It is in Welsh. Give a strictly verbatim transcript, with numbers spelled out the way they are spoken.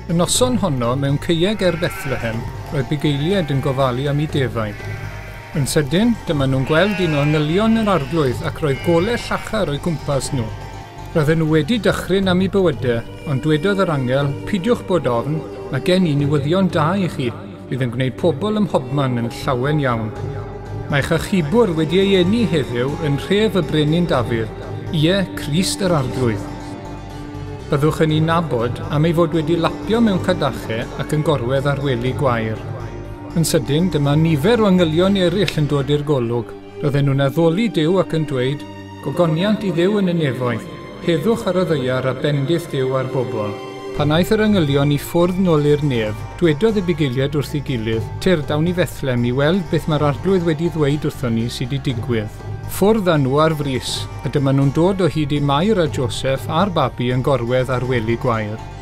Y noson honno mewn caeau ger Bethlehem, roedd bugeiliaid yn gofalu am ei defaid. Yn sydyn, dyma nhw'n gweld un o angylion yr arglwydd ac roedd golau llachar o'i gwmpas nhw. Roedden nhw wedi dychryn am ei bywydau, ond dwedodd yr angel, pidiwch bod ofn, mae gen i newyddion da i chi, bydd yn gwneud pobl ym mhobman yn llawen iawn. Mae chachubwr wedi ei eni heddiw yn rhef y brenin Dafydd, ie, Crist yr arglwydd. Byddwch yn ei nabod am ei fod wedi lapio mewn cadachau ac yn gorwedd ar wely gwair. Yn sydyn, dyma nifer o angylion eraill yn dod i'r golwg. Roedden nhw'n addoli Duw ac yn dweud, gogoniant i Dduw yn y nefoedd, heddwch ar y ddaear a bendith Duw ar bobl. Pan aeth yr angylion i ffwrdd nôl i'r nef, dwedodd y bugeiliad wrth ei gilydd, tir dawn i Fethlem i weld beth mae'r arglwydd wedi ddweud wrthon ni sydd wedi digwydd. Ffwrdd â nhw ar frys, a dyma nhw'n dod o hyd i Mair a Joseph a'r babi yn gorwedd ar wely gwair.